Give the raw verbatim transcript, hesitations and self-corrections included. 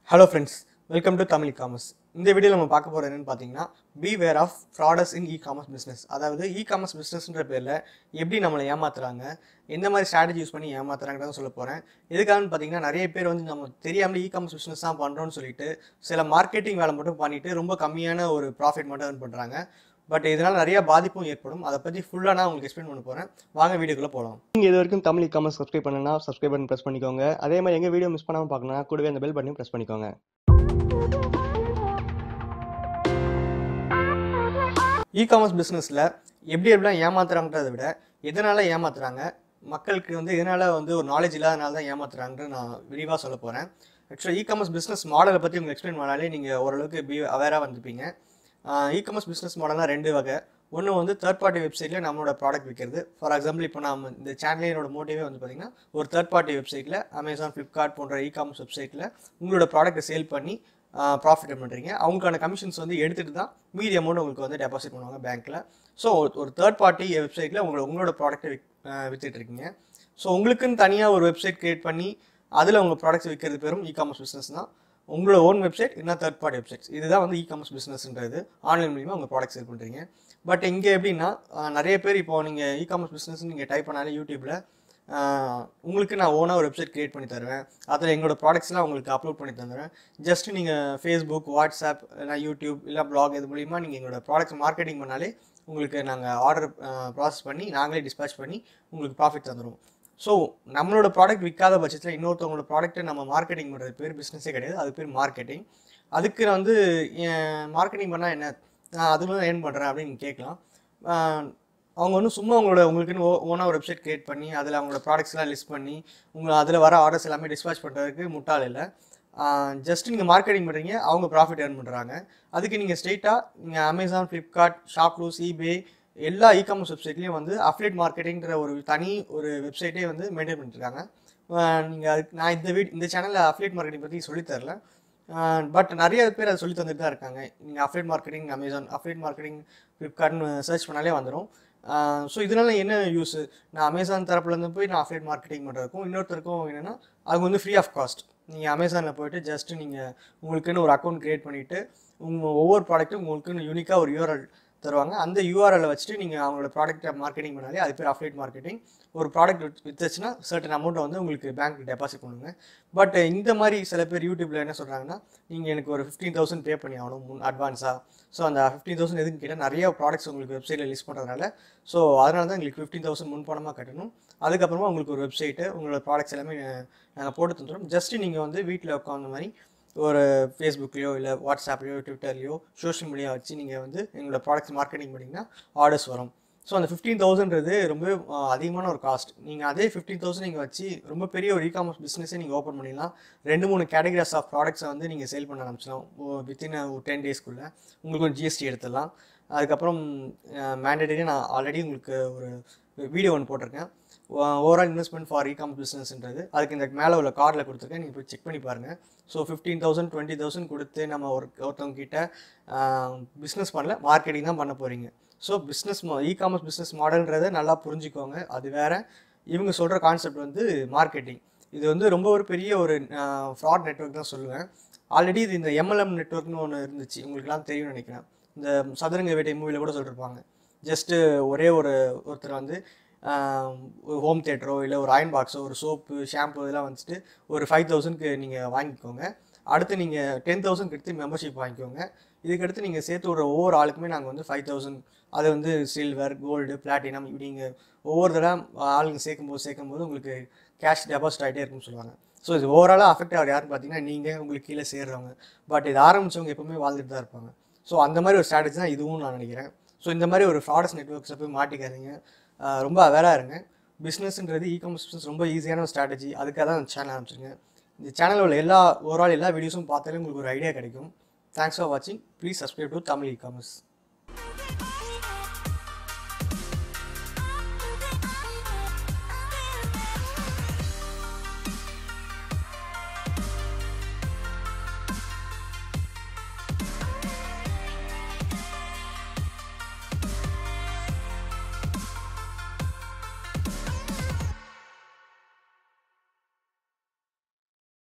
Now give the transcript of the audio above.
Hello friends, welcome to Tamil e-commerce. இந்த வீடியோல நம்ம பார்க்க போறது என்னன்னு பாத்தீங்கன்னா beware of frauders in e-commerce business. அதாவது e-commerce businessன்ற பேர்ல எப்படி நம்மளை ஏமாத்துறாங்க, எந்த மாதிரி ஸ்ட்ராட்டஜி யூஸ் பண்ணி ஏமாத்துறாங்கன்னு சொல்ல போறேன். எதுக்காகன்னு பாத்தீங்கன்னா நிறைய பேர் வந்து நம்ம தெரியாமலே e-commerce business தான் பண்றோம்னு சொல்லிட்டு சில மார்க்கெட்டிங் வேலை மட்டும் பண்ணிட்டு ரொம்ப கம்மியான ஒரு profit மட்டும் earn பண்றாங்க. பட் இதனால நிறைய பாதிப்பும் ஏற்படும். அதை பத்தி ஃபுல்லா நான் உங்களுக்கு எக்ஸ்பிளைன் பண்ண போறேன். வாங்க வீடியோக்குள்ள போலாம். நீங்க இது வரைக்கும் தமிழ் e-commerce சப்ஸ்கிரைப் பண்ணனா சப்ஸ்கிரைப் பட்டன் பிரஸ் பண்ணிக்கோங்க. அதே மாதிரி எங்க வீடியோ மிஸ் பண்ணாம பார்க்கணும்னா கூடவே அந்த பெல் பட்டனையும் பிரஸ் பண்ணிக்கோங்க. இ-காமர்ஸ் பிஸ்னஸில் எப்படி எப்படிலாம் ஏமாத்துறாங்கன்றதை விட எதனால் ஏமாத்துறாங்க, மக்களுக்கு வந்து எதனால் வந்து ஒரு நாலேஜ் இல்லாதனால தான் ஏமாத்துறாங்கன்னு நான் விரிவாக சொல்ல போகிறேன். ஆக்சுவலாக இ-காமர்ஸ் பிஸ்னஸ் மாடலை பற்றி உங்களுக்கு எக்ஸ்பிளைன் பண்ணாலே நீங்கள் ஓரளவுக்கு பி அவேராக வந்துப்பீங்க. இ-காமர்ஸ் பிஸ்னஸ் மாடல்னால் ரெண்டு வகை. ஒன்று வந்து தேர்ட் பார்ட்டி வெப்சைட்டில் நம்மளோட ப்ராடக்ட் விற்கிறது. ஃபார் எக்ஸாம்பிள் இப்போ நம்ம இந்த சேனலோட மோட்டிவே வந்து பார்த்திங்கன்னா ஒரு தேர்ட் பார்ட்டி வெப்சைட்டில் அமேசான், ஃப்ளிப்கார்ட் போன்ற இ-காமர்ஸ் வெப்சைட்டில் உங்களோட ப்ராடக்ட்டை சேல் பண்ணி ப்ராஃபிட் பண்ணுறீங்க. அவங்களுக்கான கமிஷன்ஸ் வந்து எடுத்துகிட்டு தான் மீதி அமௌண்ட் உங்களுக்கு வந்து டெபாசிட் பண்ணுவாங்க பேங்க்கில். ஸோ ஒரு தேர்ட் பார்ட்டி வெப்சைட்டில் உங்களோட உங்களோட ப்ராடக்ட்டை விக் விற்றுட்டு இருக்கீங்க. ஸோ உங்களுக்குன்னு தனியாக ஒரு வெப்சைட் க்ரியேட் பண்ணி அதில் உங்கள் ப்ராடக்ட்ஸ் விற்கிறது பேரும் இ-காமர்ஸ் பிஸ்னஸ் தான். உங்களோட ஓன் வெப்சைட் இல்லைனா தேர்ட் பார்ட்டி வெப்சைட்ஸ், இதுதான் வந்து இ-காமர்ஸ் பிஸ்னஸ்ன்றது. ஆன்லைன் மூலிமா உங்கள் ப்ராடக்ட் சேல் பண்ணுறீங்க. பட் இங்கே எப்படின்னா நிறைய பேர் இப்போ நீங்கள் இ-காமர்ஸ் பிஸ்னஸ் நீங்கள் டைப் பண்ணாலே யூடியூப்பில் உங்களுக்கு நான் ஓனாக ஒரு வெப்சைட் க்ரியேட் பண்ணி தருவேன், அதில் எங்களோட ப்ராடக்ட்ஸ்லாம் உங்களுக்கு அப்லோட் பண்ணி தந்துடுவேன். ஜஸ்ட் நீங்கள் ஃபேஸ்புக், வாட்ஸ்அப் இல்லை யூடியூப் இல்லை ப்ளாக் இது மூலிமா நீங்கள் எங்களோட ப்ராடக்ட்ஸ் மார்க்கெட்டிங் பண்ணாலே உங்களுக்கு நாங்கள் ஆர்டர் ப்ராசஸ் பண்ணி நாங்களே டிஸ்பேச் பண்ணி உங்களுக்கு ப்ராஃபிட் தந்துடுவோம். ஸோ நம்மளோட ப்ராடக்ட் விற்காத பட்சத்தில் இன்னொருத்தவங்களோட ப்ராடக்ட்டை நம்ம மார்க்கெட்டிங் பண்ணுறது பேர் பிஸ்னஸே கிடையாது, அது பேர் மார்க்கெட்டிங். அதுக்கு நான் வந்து மார்க்கெட்டிங் பண்ணால் என்ன, நான் அதுவும் ஏர்ன் பண்ணுறேன் அப்படின்னு கேட்கலாம். அவங்க வந்து சும்மா உங்களோட உங்களுக்குன்னு ஓ ஓனாக ஒரு வெப்சைட் க்ரியேட் பண்ணி அதில் அவங்களோட ப்ராடக்ட்ஸ்லாம் லிஸ்ட் பண்ணி உங்களை அதில் வர ஆர்டர்ஸ் எல்லாமே டிஸ்பேச் பண்ணுறதுக்கு முட்டாள் இல்லை. ஜஸ்ட் நீங்கள் மார்க்கெட்டிங் பண்ணுறீங்க, அவங்க ப்ராஃபிட் ஏர்ன் பண்ணுறாங்க. அதுக்கு நீங்கள் ஸ்ட்ரெயிட்டாக நீங்கள் அமேசான், ஃப்ளிப்கார்ட், ஷாப்க்ளூஸ், ஈபே எல்லா இ-காமர்ஸ் வெப்சைட்லேயும் வந்து அஃபிலியேட் மார்க்கெட்டிங்கிற ஒரு தனி ஒரு வெப்சைட்டே வந்து மெயின்டைன் பண்ணிட்டுருக்காங்க. நீங்கள் அதுக்கு நான் இந்த வீட் இந்த சேனலில் அஃபிலியேட் மார்க்கெட்டிங் பற்றி சொல்லித்தரல, பட் நிறைய பேர் அதை சொல்லி தந்துட்டு தான் இருக்காங்க. நீங்கள் affiliate marketing Amazon, affiliate marketing ஃப்ளிப்கார்ட்னு சர்ச் பண்ணாலே வந்துடும். ஸோ இதனால் என்ன யூஸு, நான் அமேசான் தரப்புலேருந்து போய் நான் அஃபிலியேட் மார்க்கெட்டிங் பண்ணுறதுக்கும் இன்னொருத்தருக்கும் என்னென்னா அது வந்து ஃப்ரீ ஆஃப் காஸ்ட். நீங்கள் அமேசானில் போய்ட்டு ஜஸ்ட்டு நீங்கள் உங்களுக்குன்னு ஒரு அக்கௌண்ட் க்ரியேட் பண்ணிவிட்டு உங்கள் ஒவ்வொரு ப்ராடக்ட்டும் உங்களுக்குன்னு யூனிக்காக ஒரு யூஆர்எல் தருவாங்க. அந்த யூஆர்எல்லை வச்சுட்டு நீங்கள் அவங்களோட ப்ராடக்ட்டை மார்க்கெட்டிங் பண்ணாலே அது பேர் அஃபிலியேட் மார்க்கெட்டிங். ஒரு ப்ராடக்ட் வித்துச்சுன்னா சர்டன் அமௌண்ட்டை வந்து உங்களுக்கு பேங்க்கு டெபாசிட் பண்ணுங்க. பட் இந்த மாதிரி சில பேர் யூடியூப்பில் என்ன சொல்கிறாங்கன்னா, நீங்கள் எனக்கு ஒரு ஃபிஃப்டீன் தௌசண்ட் பே பண்ணி ஆகணும் முன் அட்வான்ஸாக. ஸோ அந்த ஃபிஃப்டீன் தௌசண்ட் எதுன்னு கேட்டால் நிறைய ப்ராடக்ட்ஸ் உங்களுக்கு வெப்சைட்டில் லிஸ்ட் பண்ணுறதுனால, ஸோ அதனால தான் உங்களுக்கு ஃபிஃப்டீன் தௌசண்ட் முன்பணமாக கட்டணும். அதுக்கப்புறமா உங்களுக்கு ஒரு வெப்சைட்டு உங்களோட ப்ராடக்ட்ஸ் எல்லாமே நாங்கள் போட்டு தந்துடும். ஜஸ்ட்டு நீங்கள் வந்து வீட்டில் உட்காந்த மாதிரி ஒரு ஃபேஸ்புக்லேயோ இல்லை வாட்ஸ்அப்லேயோ ட்விட்டர்லையோ சோஷியல் மீடியா வச்சு நீங்கள் வந்து எங்களோட ப்ராடக்ட்ஸ் மார்க்கெட்டிங் பண்ணிங்கன்னா ஆர்டர்ஸ் வரும். ஸோ அந்த ஃபிஃப்டீன் தௌசண்ட்றது ரொம்ப அதிகமான ஒரு காஸ்ட். நீங்கள் அதே ஃபிஃப்டீன் தௌசண்ட் நீங்கள் வச்சு ரொம்ப பெரிய ஒரு இ-காமர்ஸ் பிஸ்னஸே நீங்கள் ஓப்பன் பண்ணிடலாம். ரெண்டு மூணு கேட்டகரிஸ் ஆஃப் ப்ராடக்ட்ஸை வந்து நீங்கள் சேல் பண்ண ஆரம்பிச்சிடலாம். வித்தின் ஒரு டென் டேஸ்க்குள்ளே உங்களுக்கு ஒரு ஜிஎஸ்டி எடுத்துடலாம். அதுக்கப்புறம் மேண்டேட்டரி நான் ஆல்ரெடி உங்களுக்கு ஒரு வீடியோ ஒன்று போட்டிருக்கேன், ஓவரால் இன்வெஸ்ட்மெண்ட் ஃபார் இ-காமர்ஸ் பிஸ்னஸ்ன்றது. அதுக்கு இந்த மேலே உள்ள கார்டில் கொடுத்துருக்கேன், நீங்கள் போய் செக் பண்ணி பாருங்கள். So fifteen thousand twenty thousand கொடுத்து நம்ம ஒரு ஒருத்தவங்க கிட்ட பிஸ்னஸ் பண்ணல, மார்க்கெட்டிங் தான் பண்ண போகிறீங்க. ஸோ பிஸ்னஸ் இ-காமர்ஸ் பிஸ்னஸ் மாடல்ன்றதை நல்லா புரிஞ்சுக்கோங்க. அது வேறு, இவங்க சொல்கிற கான்செப்ட் வந்து மார்க்கெட்டிங். இது வந்து ரொம்ப ஒரு பெரிய ஒரு ஃப்ராட் நெட்வொர்க் தான் சொல்லுவேன். ஆல்ரெடி இது இந்த எம்எல்எம் நெட்வொர்க்னு ஒன்று இருந்துச்சு, உங்களுக்குலாம் தெரியும்னு நினைக்கிறேன். இந்த சதுரங்க வேட்டை மூவியில் கூட சொல்லியிருப்பாங்க. ஜஸ்ட்டு ஒரே ஒரு ஒருத்தர் வந்து ஹோம் தேட்டரோ இல்லை ஒரு அயன் பாக்ஸோ ஒரு சோப்பு ஷாம்பு இதெல்லாம் வந்துட்டு ஒரு ஃபைவ் தௌசண்ட்க்கு நீங்கள் வாங்கிக்கோங்க. அடுத்து நீங்கள் டென் தௌசண்ட் எடுத்து மெம்பர்ஷிப் வாங்கிக்கோங்க. இதுக்கடுத்து நீங்கள் சேர்த்து விட்ற ஒவ்வொரு ஆளுக்குமே நாங்கள் வந்து ஃபைவ் தௌசண்ட் அது வந்து சில்வர், கோல்டு, பிளாட்டினம் இப்படி நீங்கள் ஒவ்வொரு தடவை ஆளுங்க சேர்க்கும்போது சேர்க்கும்போது உங்களுக்கு கேஷ் டெபாசிட் ஆகிட்டே இருக்குன்னு சொல்லுவாங்க. ஸோ இது ஓவராலாக அஃபெக்ட் ஆகிற யாருன்னு பார்த்தீங்கன்னா நீங்கள், உங்களுக்கு கீழே சேர்றவங்க. பட் இது ஆரம்பித்தவங்க எப்பவுமே வாழ்ந்துட்டு தான் இருப்பாங்க. ஸோ அந்த மாதிரி ஒரு ஸ்ட்ராட்டஜி தான் இதுவும் நான் நினைக்கிறேன். ஸோ இந்த மாதிரி ஒரு ஃப்ராடஸ் நெட்வொர்க்ஸை போய் மாட்டிக்காதீங்க, ரொம்ப அவேராக இருங்க. பிஸ்னஸ்ன்றது இ-காமர்ஸ் பிஸ்னஸ் ரொம்ப ஈஸியான ஒரு ஸ்ட்ராட்டஜி. அதுக்காக தான் அந்த சேனல் ஆரம்பிச்சிருங்க. இந்த சேனலில் உள்ள எல்லா ஓவரால் எல்லா வீடியோஸும் பார்த்தாலே உங்களுக்கு ஒரு ஐடியா கிடைக்கும். தேங்க்ஸ் ஃபார் வாட்சிங். Please subscribe to Tamil e-commerce.